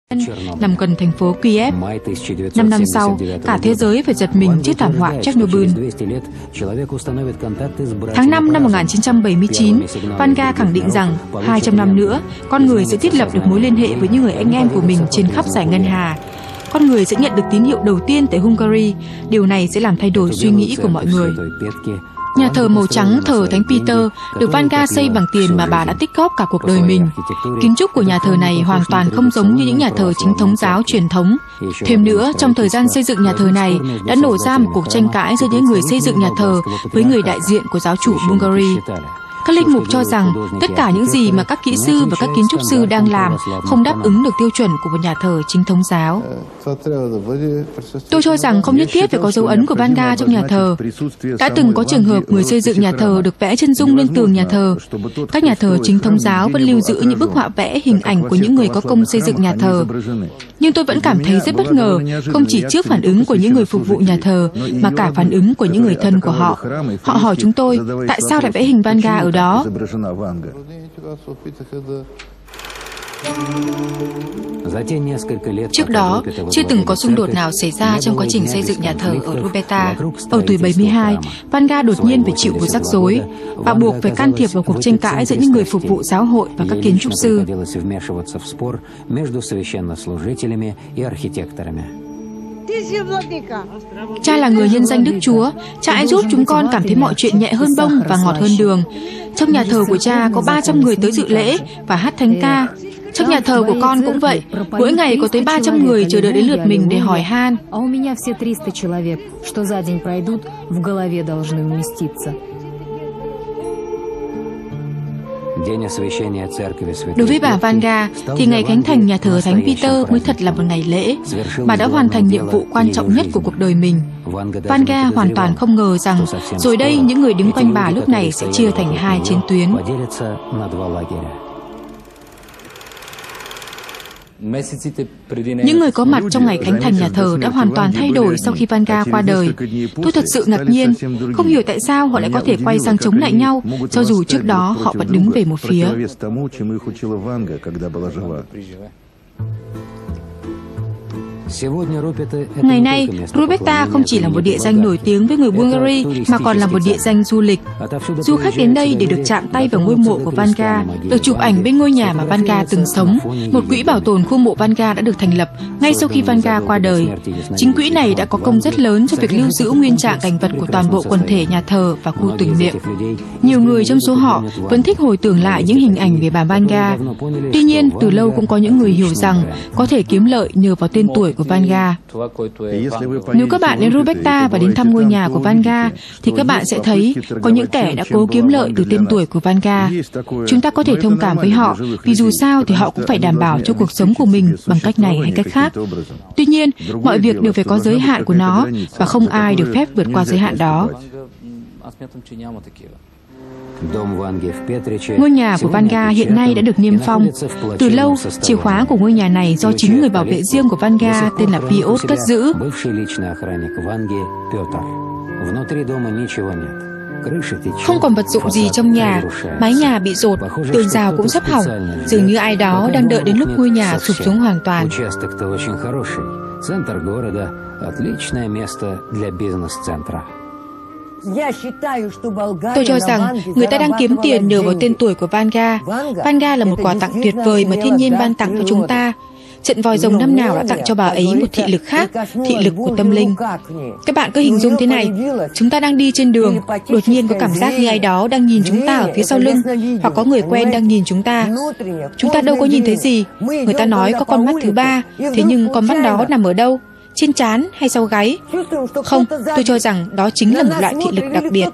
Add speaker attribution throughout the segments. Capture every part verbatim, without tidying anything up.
Speaker 1: nằm gần thành phố Kiev. Năm năm sau, cả thế giới phải giật mình trước thảm họa Chernobyl. Tháng năm năm một nghìn chín trăm bảy mươi chín, Vanga khẳng định rằng hai trăm năm nữa, con người sẽ thiết lập được mối liên hệ với những người anh em của mình trên khắp dải ngân hà. Con người sẽ nhận được tín hiệu đầu tiên tại Hungary. Điều này sẽ làm thay đổi suy nghĩ của mọi người. Nhà thờ màu trắng thờ Thánh Peter được Vanga xây bằng tiền mà bà đã tích góp cả cuộc đời mình. Kiến trúc của nhà thờ này hoàn toàn không giống như những nhà thờ chính thống giáo truyền thống. Thêm nữa, trong thời gian xây dựng nhà thờ này đã nổ ra một cuộc tranh cãi giữa những người xây dựng nhà thờ với người đại diện của giáo chủ Bulgaria. Các linh mục cho rằng tất cả những gì mà các kỹ sư và các kiến trúc sư đang làm không đáp ứng được tiêu chuẩn của một nhà thờ chính thống giáo. Tôi cho rằng không nhất thiết phải có dấu ấn của Vanga trong nhà thờ. Đã từng có trường hợp người xây dựng nhà thờ được vẽ chân dung lên tường nhà thờ. Các nhà thờ chính thống giáo vẫn lưu giữ những bức họa vẽ hình ảnh của những người có công xây dựng nhà thờ. Nhưng tôi vẫn cảm thấy rất bất ngờ, không chỉ trước phản ứng của những người phục vụ nhà thờ, mà cả phản ứng của những người thân của họ. Họ hỏi chúng tôi, tại sao lại vẽ hình Vanga ở đó? Trước đó, chưa từng có xung đột nào xảy ra trong quá trình xây dựng nhà thờ ở Rubeta. Ở tuổi bảy mươi hai, Vanga đột nhiên phải chịu một rắc rối và buộc phải can thiệp vào cuộc tranh cãi giữa những người phục vụ giáo hội và các kiến trúc sư. Cha là người nhân danh Đức Chúa, cha hãy giúp chúng con cảm thấy mọi chuyện nhẹ hơn bông và ngọt hơn đường. Trong nhà thờ của cha có ba trăm người tới dự lễ và hát thánh ca. Trong nhà thờ của con cũng vậy, mỗi ngày có tới ba trăm người chờ đợi đến lượt mình để hỏi han. Đối với bà Vanga thì ngày khánh thành nhà thờ Thánh Peter mới thật là một ngày lễ. Bà đã hoàn thành nhiệm vụ quan trọng nhất của cuộc đời mình. Vanga hoàn toàn không ngờ rằng rồi đây những người đứng quanh bà lúc này sẽ chia thành hai chiến tuyến. Những người có mặt trong ngày khánh thành nhà thờ đã hoàn toàn thay đổi sau khi Vanga qua đời. Tôi thật sự ngạc nhiên, không hiểu tại sao họ lại có thể quay sang chống lại nhau, cho dù trước đó họ vẫn đứng về một phía. Ngày nay, Rubeta không chỉ là một địa danh nổi tiếng với người Bulgaria mà còn là một địa danh du lịch. Du khách đến đây để được chạm tay vào ngôi mộ của Vanga, được chụp ảnh bên ngôi nhà mà Vanga từng sống. Một quỹ bảo tồn khu mộ Vanga đã được thành lập ngay sau khi Vanga qua đời. Chính quỹ này đã có công rất lớn cho việc lưu giữ nguyên trạng cảnh vật của toàn bộ quần thể nhà thờ và khu tưởng niệm. Nhiều người trong số họ vẫn thích hồi tưởng lại những hình ảnh về bà Vanga. Tuy nhiên, từ lâu cũng có những người hiểu rằng có thể kiếm lợi nhờ vào tên tuổi của Vanga. Nếu các bạn đến Rubeta và đến thăm ngôi nhà của Vanga, thì các bạn sẽ thấy có những kẻ đã cố kiếm lợi từ tên tuổi của Vanga. Chúng ta có thể thông cảm với họ, vì dù sao thì họ cũng phải đảm bảo cho cuộc sống của mình bằng cách này hay cách khác. Tuy nhiên, mọi việc đều phải có giới hạn của nó, và không ai được phép vượt qua giới hạn đó. Ngôi nhà của Vanga hiện nay đã được niêm phong. Từ lâu, chìa khóa của ngôi nhà này do chính người bảo vệ riêng của Vanga tên là Piotr cất giữ. Không còn vật dụng gì trong nhà, mái nhà bị dột, tường rào cũng sắp hỏng, dường như ai đó đang đợi đến lúc ngôi nhà sụp xuống hoàn toàn. Tôi cho rằng người ta đang kiếm tiền nhờ vào tên tuổi của Vanga. Vanga là một quà tặng tuyệt vời mà thiên nhiên ban tặng cho chúng ta. Trận vòi rồng năm nào đã tặng cho bà ấy một thị lực khác, thị lực của tâm linh. Các bạn cứ hình dung thế này, chúng ta đang đi trên đường, đột nhiên có cảm giác như ai đó đang nhìn chúng ta ở phía sau lưng, hoặc có người quen đang nhìn chúng ta. Chúng ta đâu có nhìn thấy gì. Người ta nói có con mắt thứ ba, thế nhưng con mắt đó nằm ở đâu? Trên trán hay sau gáy? Không, tôi cho rằng đó chính là một loại thị lực đặc biệt.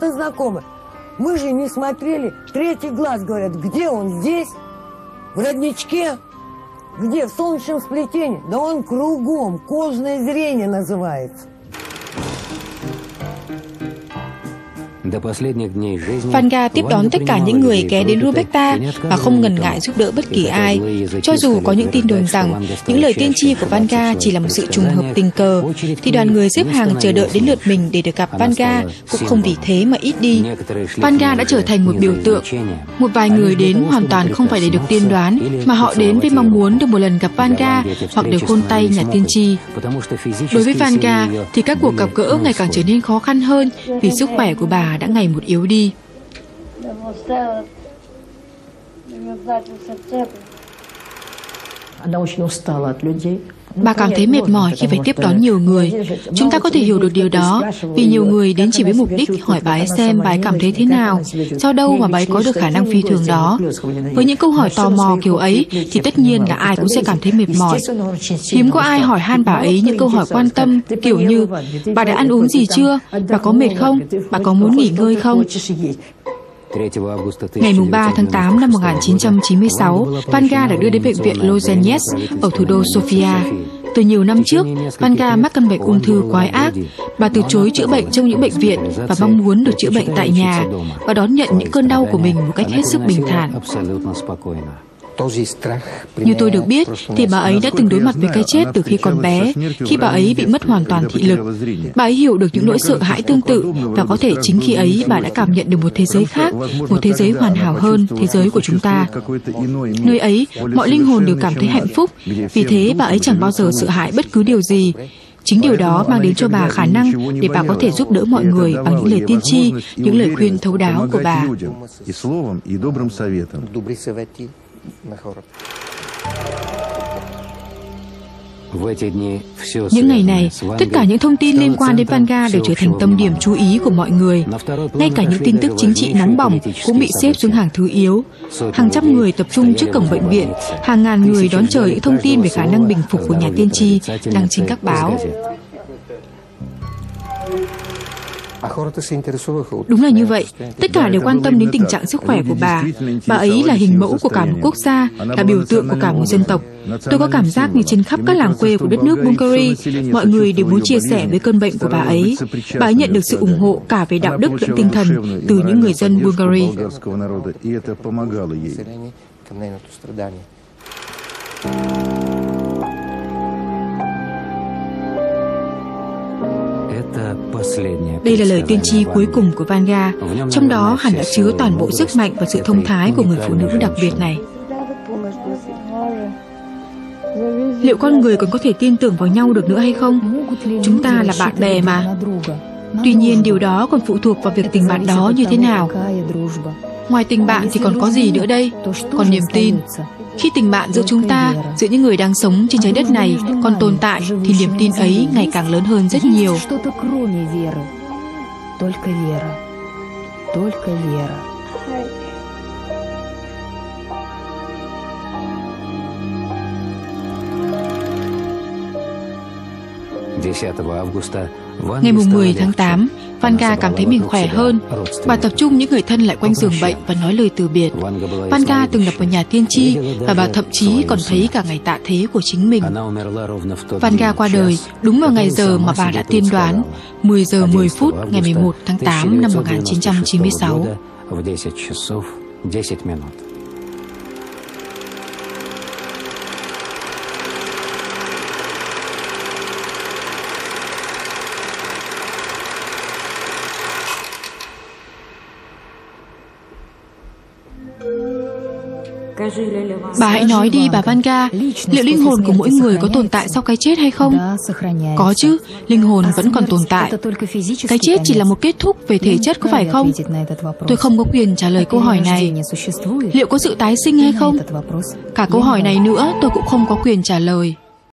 Speaker 2: Где? В солнечном сплетении? Да он кругом, кожное зрение называется.
Speaker 1: Vanga tiếp đón tất cả những người ghé đến Rubekta và không ngần ngại giúp đỡ bất kỳ ai. Cho dù có những tin đồn rằng những lời tiên tri của Vanga chỉ là một sự trùng hợp tình cờ, thì đoàn người xếp hàng chờ đợi đến lượt mình để được gặp Vanga cũng không vì thế mà ít đi. Vanga đã trở thành một biểu tượng. Một vài người đến hoàn toàn không phải để được tiên đoán, mà họ đến với mong muốn được một lần gặp Vanga hoặc được hôn tay nhà tiên tri. Đối với Vanga thì các cuộc gặp gỡ ngày càng trở nên khó khăn hơn vì sức khỏe của bà đã ngày một yếu đi. Bà cảm thấy mệt mỏi khi phải tiếp đón nhiều người. Chúng ta có thể hiểu được điều đó vì nhiều người đến chỉ với mục đích hỏi bà ấy xem bà ấy cảm thấy thế nào, do đâu mà bà ấy có được khả năng phi thường đó. Với những câu hỏi tò mò kiểu ấy thì tất nhiên là ai cũng sẽ cảm thấy mệt mỏi. Hiếm có ai hỏi han bà ấy những câu hỏi quan tâm kiểu như: bà đã ăn uống gì chưa? Bà có mệt không? Bà có muốn nghỉ ngơi không? Ngày ba tháng tám năm một nghìn chín trăm chín mươi sáu, Vanga được đưa đến bệnh viện Lozenets ở thủ đô Sofia. Từ nhiều năm trước, Vanga mắc căn bệnh ung thư quái ác. Bà từ chối chữa bệnh trong những bệnh viện và mong muốn được chữa bệnh tại nhà và đón nhận những cơn đau của mình một cách hết sức bình thản. Như tôi được biết, thì bà ấy đã từng đối mặt với cái chết từ khi còn bé, khi bà ấy bị mất hoàn toàn thị lực. Bà ấy hiểu được những nỗi sợ hãi tương tự và có thể chính khi ấy bà đã cảm nhận được một thế giới khác, một thế giới hoàn hảo hơn thế giới của chúng ta. Nơi ấy, mọi linh hồn đều cảm thấy hạnh phúc, vì thế bà ấy chẳng bao giờ sợ hãi bất cứ điều gì. Chính điều đó mang đến cho bà khả năng để bà có thể giúp đỡ mọi người bằng những lời tiên tri, những lời khuyên thấu đáo của bà. Những ngày này, tất cả những thông tin liên quan đến Vanga đều trở thành tâm điểm chú ý của mọi người. Ngay cả những tin tức chính trị nóng bỏng cũng bị xếp xuống hàng thứ yếu. Hàng trăm người tập trung trước cổng bệnh viện, hàng ngàn người đón chờ những thông tin về khả năng bình phục của nhà tiên tri đăng trên các báo. Đúng là như vậy, tất cả đều quan tâm đến tình trạng sức khỏe của bà. Bà ấy là hình mẫu của cả một quốc gia, là biểu tượng của cả một dân tộc. Tôi có cảm giác như trên khắp các làng quê của đất nước Bulgaria, mọi người đều muốn chia sẻ với cơn bệnh của bà ấy. Bà ấy nhận được sự ủng hộ cả về đạo đức lẫn tinh thần từ những người dân Bulgaria. Đây là lời tiên tri cuối cùng của Vanga, trong đó hẳn đã chứa toàn bộ sức mạnh và sự thông thái của người phụ nữ đặc biệt này. Liệu con người còn có thể tin tưởng vào nhau được nữa hay không? Chúng ta là bạn bè mà. Tuy nhiên điều đó còn phụ thuộc vào việc tình bạn đó như thế nào. Ngoài tình bạn thì còn có gì nữa đây? Còn niềm tin. Khi tình bạn giữa chúng ta, giữa những người đang sống trên trái đất này còn tồn tại, thì niềm tin ấy ngày càng lớn hơn rất nhiều. Ngày mười tháng tám, Vanga cảm thấy mình khỏe hơn. Bà tập trung những người thân lại quanh giường bệnh và nói lời từ biệt. Vanga từng lập một nhà tiên tri và bà thậm chí còn thấy cả ngày tạ thế của chính mình. Vanga qua đời đúng vào ngày giờ mà bà đã tiên đoán, mười giờ mười phút ngày mười một tháng tám năm một nghìn chín trăm chín mươi sáu. Bà hãy nói đi, bà Vanga, liệu linh hồn của mỗi người có tồn tại sau cái chết hay không? Có chứ, linh hồn vẫn còn tồn tại. Cái chết chỉ là một kết thúc về thể chất, có phải không? Tôi không có quyền trả lời câu hỏi này. Liệu có sự tái sinh hay không? Cả câu hỏi này nữa tôi cũng không có quyền trả lời.